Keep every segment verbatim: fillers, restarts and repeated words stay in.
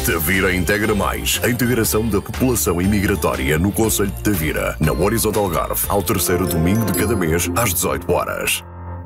Tavira Integra Mais, a integração da população imigratória no concelho de Tavira, na Horizonte Algarve, ao terceiro domingo de cada mês, às dezoito horas.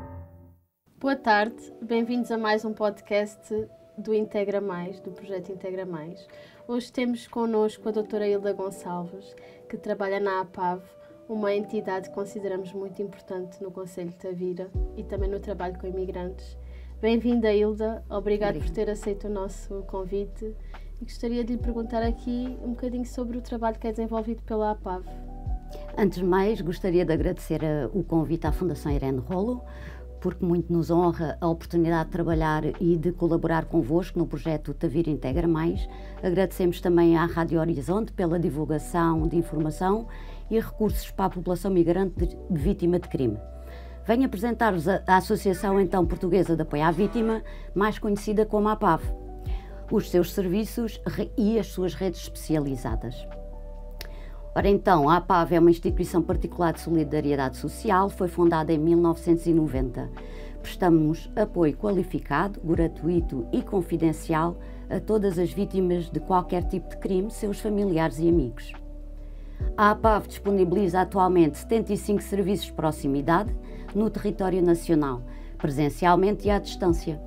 Boa tarde, bem-vindos a mais um podcast do Integra Mais, do projeto Integra Mais. Hoje temos connosco a doutora Hilda Gonçalves, que trabalha na APAV, uma entidade que consideramos muito importante no concelho de Tavira e também no trabalho com imigrantes. Bem-vinda, Hilda, obrigado Obrigada. por ter aceito o nosso convite. E gostaria de lhe perguntar aqui um bocadinho sobre o trabalho que é desenvolvido pela APAV. Antes de mais, gostaria de agradecer o convite à Fundação Irene Rolo, porque muito nos honra a oportunidade de trabalhar e de colaborar convosco no projeto Tavira Integra Mais. Agradecemos também à Rádio Horizonte pela divulgação de informação e recursos para a população migrante de, vítima de crime. Venho apresentar-vos a, a Associação então Portuguesa de Apoio à Vítima, mais conhecida como a APAV, os seus serviços e as suas redes especializadas. Ora então, a APAV é uma instituição particular de solidariedade social, foi fundada em mil novecentos e noventa. Prestamos apoio qualificado, gratuito e confidencial a todas as vítimas de qualquer tipo de crime, seus familiares e amigos. A APAV disponibiliza atualmente setenta e cinco serviços de proximidade no território nacional, presencialmente e à distância.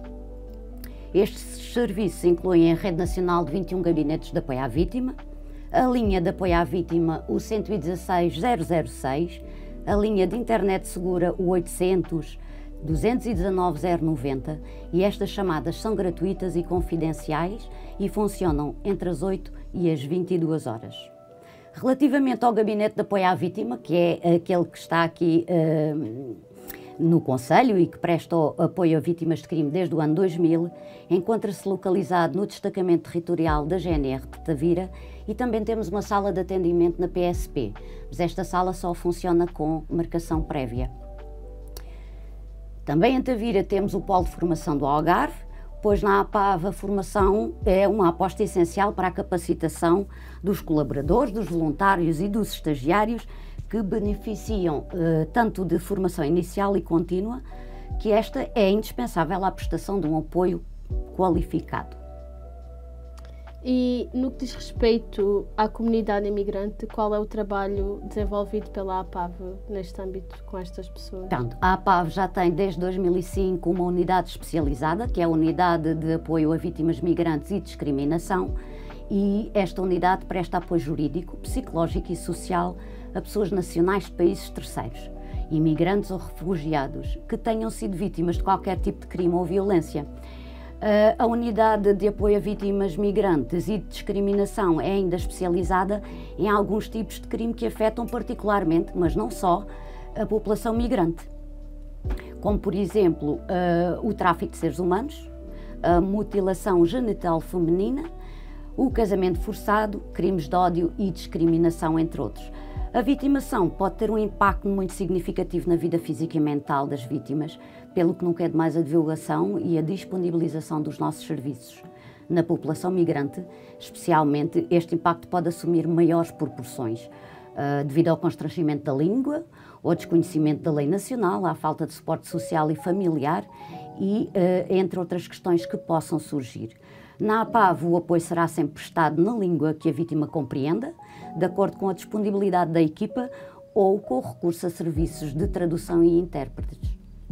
Estes serviços incluem a Rede Nacional de vinte e um Gabinetes de Apoio à Vítima, a linha de apoio à vítima, o cento e dezasseis zero zero seis, a linha de internet segura, o oitocentos, duzentos e dezanove, zero noventa, e estas chamadas são gratuitas e confidenciais e funcionam entre as oito e as vinte e duas horas. Relativamente ao Gabinete de Apoio à Vítima, que é aquele que está aqui uh, no Conselho e que presta apoio a vítimas de crime desde o ano dois mil, encontra-se localizado no destacamento territorial da G N R de Tavira e também temos uma sala de atendimento na P S P, mas esta sala só funciona com marcação prévia. Também em Tavira temos o Polo de Formação do Algarve, pois na APAV a formação é uma aposta essencial para a capacitação dos colaboradores, dos voluntários e dos estagiários que beneficiam eh, tanto de formação inicial e contínua, que esta é indispensável à prestação de um apoio qualificado. E no que diz respeito à comunidade imigrante, qual é o trabalho desenvolvido pela APAV neste âmbito com estas pessoas? Portanto, a APAV já tem desde dois mil e cinco uma unidade especializada, que é a Unidade de Apoio a Vítimas Migrantes e Discriminação, e esta unidade presta apoio jurídico, psicológico e social a pessoas nacionais de países terceiros, imigrantes ou refugiados, que tenham sido vítimas de qualquer tipo de crime ou violência. A Unidade de Apoio a Vítimas Migrantes e de Discriminação é ainda especializada em alguns tipos de crime que afetam particularmente, mas não só, a população migrante, como por exemplo o tráfico de seres humanos, a mutilação genital feminina, o casamento forçado, crimes de ódio e discriminação, entre outros. A vitimação pode ter um impacto muito significativo na vida física e mental das vítimas, pelo que nunca é demais a divulgação e a disponibilização dos nossos serviços. Na população migrante, especialmente, este impacto pode assumir maiores proporções, uh, devido ao constrangimento da língua, ao desconhecimento da lei nacional, à falta de suporte social e familiar e, uh, entre outras questões que possam surgir. Na APAV, o apoio será sempre prestado na língua que a vítima compreenda, de acordo com a disponibilidade da equipa ou com o recurso a serviços de tradução e intérpretes.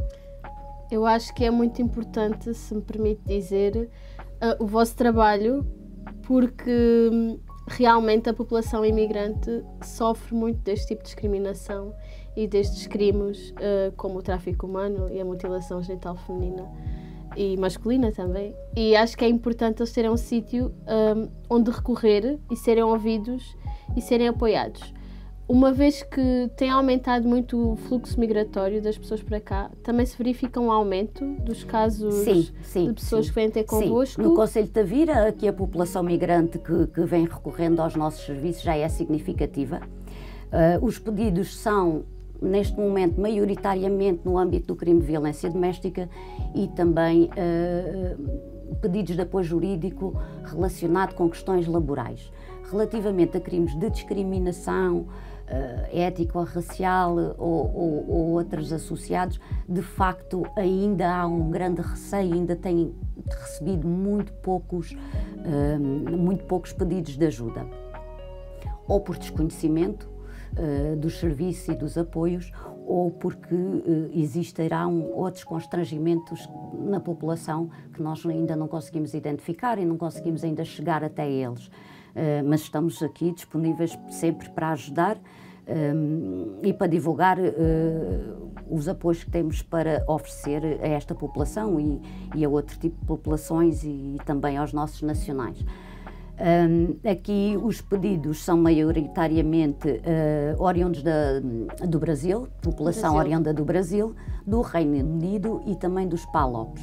Eu acho que é muito importante, se me permite dizer, uh, o vosso trabalho, porque um, realmente a população imigrante sofre muito deste tipo de discriminação e destes crimes, uh, como o tráfico humano e a mutilação genital feminina e masculina também. E acho que é importante eles terem um sítio um, onde recorrer e serem ouvidos e serem apoiados. Uma vez que tem aumentado muito o fluxo migratório das pessoas para cá, também se verifica um aumento dos casos sim, sim, de pessoas sim. que vêm ter convosco? Sim. No Concelho de Tavira, aqui a população migrante que, que vem recorrendo aos nossos serviços já é significativa. Uh, os pedidos são, neste momento, maioritariamente no âmbito do crime de violência doméstica e também uh, pedidos de apoio jurídico relacionado com questões laborais. Relativamente a crimes de discriminação, ético-racial ou, ou, ou outros associados, de facto ainda há um grande receio, ainda têm recebido muito poucos, uh, muito poucos pedidos de ajuda, ou por desconhecimento uh, dos serviços e dos apoios, ou porque uh, existirão outros constrangimentos na população que nós ainda não conseguimos identificar e não conseguimos ainda chegar até eles. Uh, mas estamos aqui disponíveis sempre para ajudar um, e para divulgar uh, os apoios que temos para oferecer a esta população e, e a outro tipo de populações e também aos nossos nacionais. Um, aqui os pedidos são maioritariamente uh, oriundos da, do Brasil, população Brasil. oriunda do Brasil, do Reino Unido e também dos PALOPs.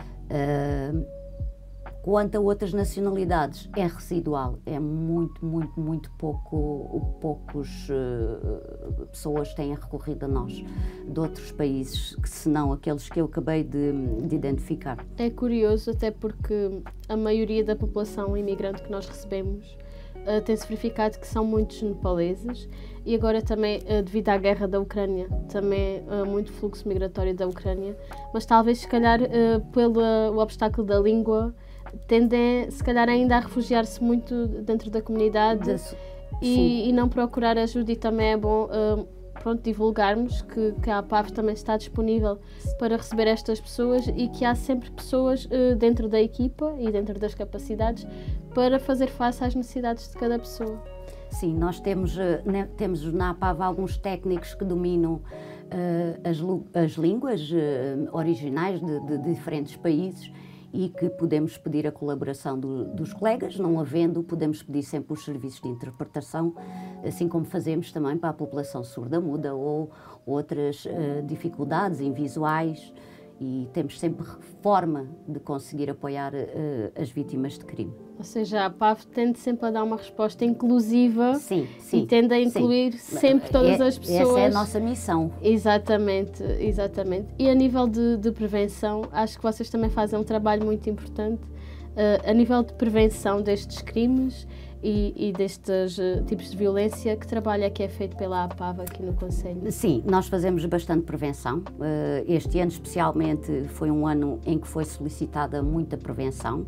Uh, Quanto a outras nacionalidades, é residual, é muito, muito, muito pouco, poucos uh, pessoas têm recorrido a nós de outros países, que senão aqueles que eu acabei de, de identificar. É curioso, até porque a maioria da população imigrante que nós recebemos uh, tem-se verificado que são muitos nepaleses e agora também, uh, devido à guerra da Ucrânia, também uh, muito fluxo migratório da Ucrânia, mas talvez, se calhar, uh, pelo o obstáculo da língua, tendem, se calhar, ainda a refugiar-se muito dentro da comunidade de, e, e não procurar ajuda. E também é bom uh, pronto, divulgarmos que, que a APAV também está disponível para receber estas pessoas e que há sempre pessoas uh, dentro da equipa e dentro das capacidades para fazer face às necessidades de cada pessoa. Sim, nós temos, né, temos na APAV alguns técnicos que dominam uh, as, as línguas uh, originais de, de, de diferentes países e que podemos pedir a colaboração do, dos colegas, não havendo, podemos pedir sempre os serviços de interpretação, assim como fazemos também para a população surda-muda ou outras uh, dificuldades em visuais, e temos sempre forma de conseguir apoiar uh, as vítimas de crime. Ou seja, a APAV tende sempre a dar uma resposta inclusiva, sim, sim, e tende a incluir sim. sempre todas é, as pessoas. Essa é a nossa missão. Exatamente, exatamente. E a nível de, de prevenção, acho que vocês também fazem um trabalho muito importante uh, a nível de prevenção destes crimes e, e destes uh, tipos de violência. Que trabalho é que é feito pela APAV aqui no Conselho? Sim, nós fazemos bastante prevenção. Uh, este ano especialmente foi um ano em que foi solicitada muita prevenção.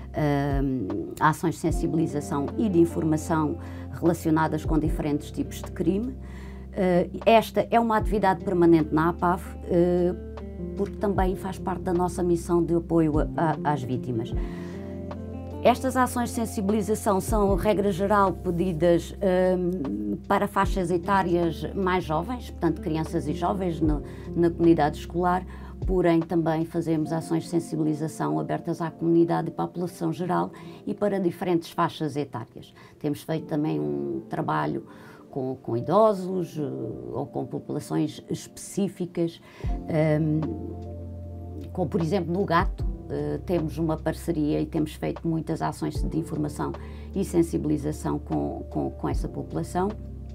Uh, ações de sensibilização e de informação relacionadas com diferentes tipos de crime. Uh, esta é uma atividade permanente na APAV, uh, porque também faz parte da nossa missão de apoio a, a, às vítimas. Estas ações de sensibilização são, regra geral, pedidas um, para faixas etárias mais jovens, portanto crianças e jovens no, na comunidade escolar, porém também fazemos ações de sensibilização abertas à comunidade e para a população geral e para diferentes faixas etárias. Temos feito também um trabalho com, com idosos ou com populações específicas, um, como por exemplo no gato. Uh, temos uma parceria e temos feito muitas ações de informação e sensibilização com, com, com essa população,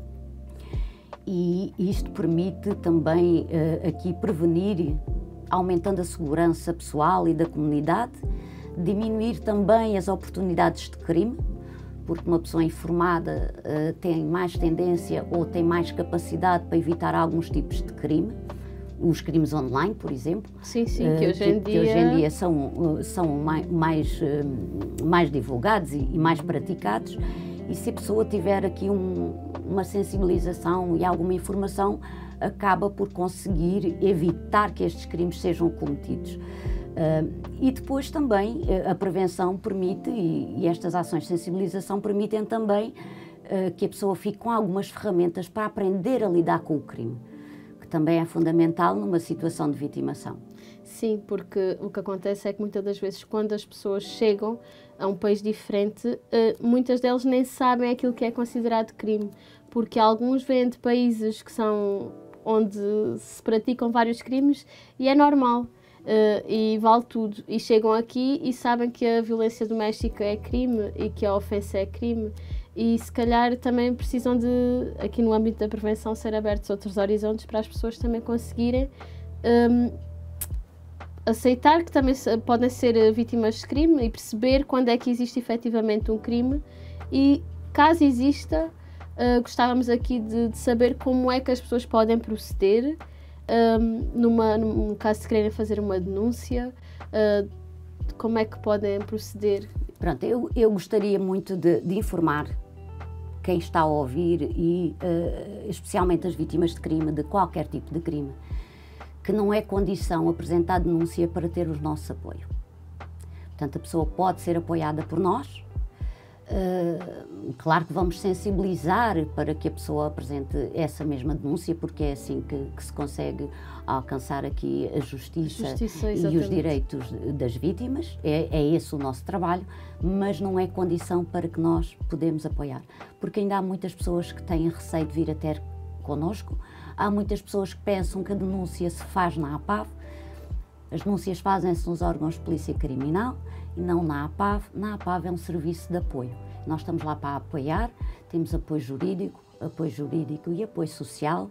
e isto permite também uh, aqui prevenir, aumentando a segurança pessoal e da comunidade, diminuir também as oportunidades de crime, porque uma pessoa informada uh, tem mais tendência ou tem mais capacidade para evitar alguns tipos de crime. Os crimes online, por exemplo, sim, sim, que hoje em que, dia, que hoje em dia são, são mais, mais, mais divulgados e, e mais praticados, e se a pessoa tiver aqui um, uma sensibilização e alguma informação, acaba por conseguir evitar que estes crimes sejam cometidos. Uh, e depois também a prevenção permite, e, e estas ações de sensibilização permitem também uh, que a pessoa fique com algumas ferramentas para aprender a lidar com o crime, também é fundamental numa situação de vitimação. Sim, porque o que acontece é que muitas das vezes quando as pessoas chegam a um país diferente, muitas delas nem sabem aquilo que é considerado crime, porque alguns vêm de países que são onde se praticam vários crimes e é normal. E vale tudo, e chegam aqui e sabem que a violência doméstica é crime e que a ofensa é crime. E se calhar também precisam de, aqui no âmbito da prevenção, ser abertos outros horizontes para as pessoas também conseguirem um, aceitar que também podem ser vítimas de crime e perceber quando é que existe efetivamente um crime e, caso exista, uh, gostávamos aqui de, de saber como é que as pessoas podem proceder um, numa, num caso de quererem fazer uma denúncia, uh, como é que podem proceder. Pronto, eu, eu gostaria muito de, de informar quem está a ouvir e uh, especialmente as vítimas de crime, de qualquer tipo de crime, que não é condição apresentar denúncia para ter o nosso apoio. Portanto, a pessoa pode ser apoiada por nós. Uh, claro que vamos sensibilizar para que a pessoa apresente essa mesma denúncia, porque é assim que, que se consegue alcançar aqui a justiça, justiça e os direitos das vítimas. É, é esse o nosso trabalho, mas não é condição para que nós podemos apoiar, porque ainda há muitas pessoas que têm receio de vir até connosco, há muitas pessoas que pensam que a denúncia se faz na APAV. As denúncias fazem-se nos órgãos de polícia criminal e não na APAV. Na APAV é um serviço de apoio. Nós estamos lá para apoiar, temos apoio jurídico, apoio jurídico e apoio social,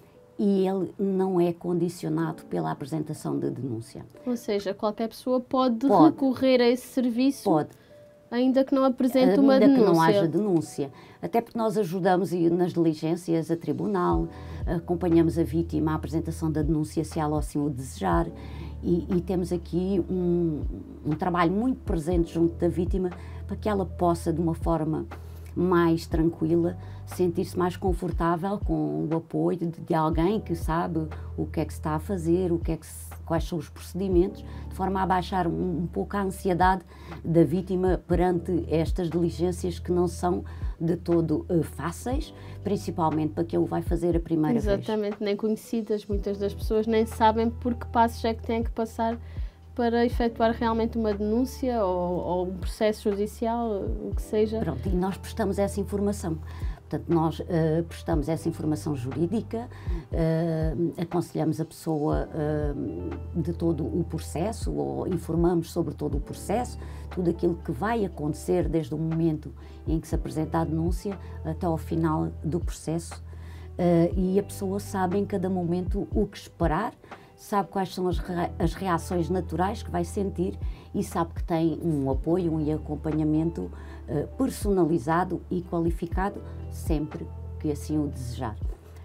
e ele não é condicionado pela apresentação de denúncia. Ou seja, qualquer pessoa pode, pode recorrer a esse serviço, pode. ainda que não apresente uma ainda denúncia. que não haja denúncia. Até porque nós ajudamos nas diligências a tribunal, acompanhamos a vítima à apresentação da denúncia, se ela assim o desejar, e, e temos aqui um, um trabalho muito presente junto da vítima para que ela possa, de uma forma mais tranquila, sentir-se mais confortável com o apoio de, de alguém que sabe o que é que se está a fazer, o que é que se, quais são os procedimentos, de forma a baixar um, um pouco a ansiedade da vítima perante estas diligências que não são de todo uh, fáceis, principalmente para quem o vai fazer a primeira Exatamente, vez. Exatamente, nem conhecidas, muitas das pessoas nem sabem por que passos é que têm que passar para efetuar realmente uma denúncia ou, ou um processo judicial, o que seja. Pronto, e nós prestamos essa informação. Portanto, nós uh, prestamos essa informação jurídica, uh, aconselhamos a pessoa uh, de todo o processo, ou informamos sobre todo o processo, tudo aquilo que vai acontecer desde o momento em que se apresenta a denúncia até ao final do processo. Uh, e a pessoa sabe em cada momento o que esperar, sabe quais são as, rea as reações naturais que vai sentir e sabe que tem um apoio, um acompanhamento uh, personalizado e qualificado, sempre que assim o desejar.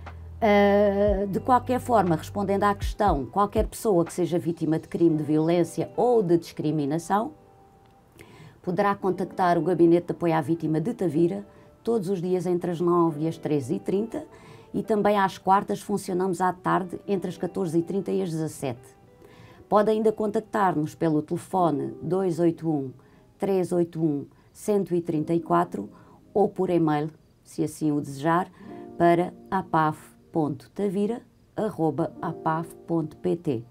Uh, de qualquer forma, respondendo à questão, qualquer pessoa que seja vítima de crime de violência ou de discriminação poderá contactar o Gabinete de Apoio à Vítima de Tavira todos os dias entre as nove e as treze e trinta, e também às quartas funcionamos à tarde entre as catorze e trinta e as dezassete. Pode ainda contactar-nos pelo telefone dois oito um, três oito um, um zero três quatro ou por e-mail, se assim o desejar, para apav ponto tavira arroba apav ponto pt.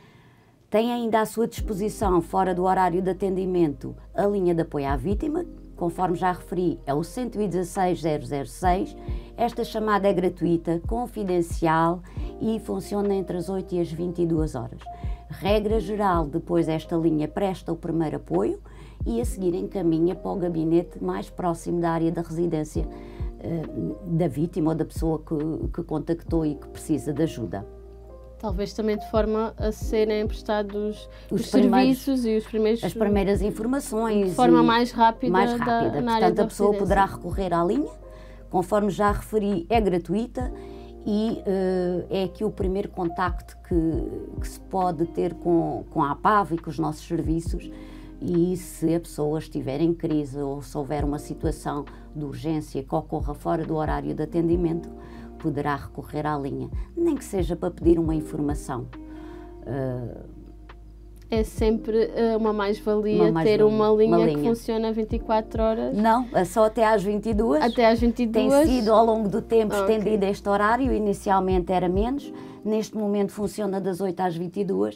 Tem ainda à sua disposição, fora do horário de atendimento, a linha de apoio à vítima, conforme já referi, é o um um seis, zero zero seis. Esta chamada é gratuita, confidencial e funciona entre as oito e as vinte e duas horas. Regra geral, depois esta linha presta o primeiro apoio e a seguir encaminha para o gabinete mais próximo da área da residência uh, da vítima ou da pessoa que, que contactou e que precisa de ajuda. Talvez também de forma a serem prestados os, os serviços e os primeiros... as primeiras informações. De forma mais rápida. Mais rápida. Da, na Portanto, área da a pessoa residência. poderá recorrer à linha, conforme já referi, é gratuita e uh, é aqui o primeiro contacto que, que se pode ter com, com a APAV e com os nossos serviços. E se a pessoa estiver em crise ou se houver uma situação de urgência que ocorra fora do horário de atendimento, poderá recorrer à linha, nem que seja para pedir uma informação. Uh, é sempre uh, uma mais-valia mais ter uma linha, uma que linha funciona vinte e quatro horas. Não, é só até às vinte e duas. Até às vinte e duas. Tem sido ao longo do tempo Ah, estendido okay. este horário, inicialmente era menos, neste momento funciona das oito às vinte e duas.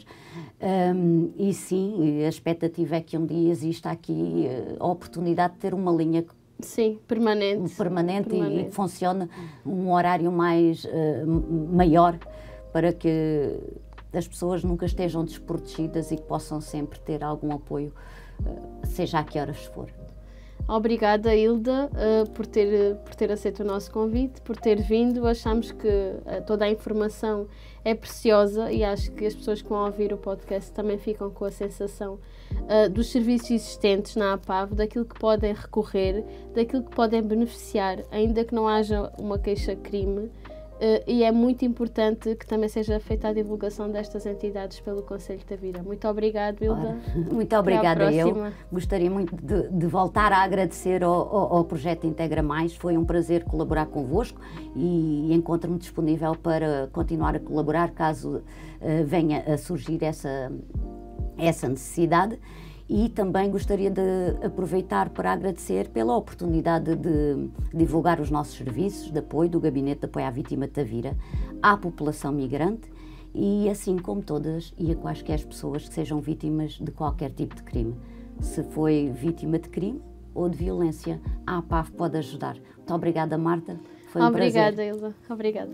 Um, e sim, a expectativa é que um dia exista aqui uh, a oportunidade de ter uma linha Sim, permanente. Permanente, permanente. E, e que funcione um horário mais uh, maior para que as pessoas nunca estejam desprotegidas e que possam sempre ter algum apoio, uh, seja a que horas for. Obrigada, Hilda, uh, por, ter, por ter aceito o nosso convite, por ter vindo. Achamos que uh, toda a informação é preciosa e acho que as pessoas que vão ouvir o podcast também ficam com a sensação uh, dos serviços existentes na APAV, daquilo que podem recorrer, daquilo que podem beneficiar, ainda que não haja uma queixa-crime. Uh, e é muito importante que também seja feita a divulgação destas entidades pelo Conselho de Tavira. Muito obrigada, Hilda. Ora, muito obrigada eu. Gostaria muito de, de voltar a agradecer ao, ao, ao projeto Integra Mais. Foi um prazer colaborar convosco e encontro-me disponível para continuar a colaborar caso uh, venha a surgir essa, essa necessidade. E também gostaria de aproveitar para agradecer pela oportunidade de divulgar os nossos serviços de apoio do Gabinete de Apoio à Vítima de Tavira à população migrante e assim como todas e a quaisquer pessoas que sejam vítimas de qualquer tipo de crime. Se foi vítima de crime ou de violência, a APAV pode ajudar. Muito obrigada, Marta. Foi um Obrigada, prazer. Hilda. Obrigada.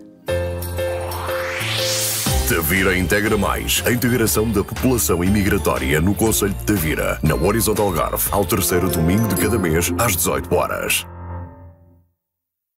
Tavira Integra Mais, a integração da população imigratória no Conselho de Tavira, na Horizonte Algarve, ao terceiro domingo de cada mês, às dezoito horas.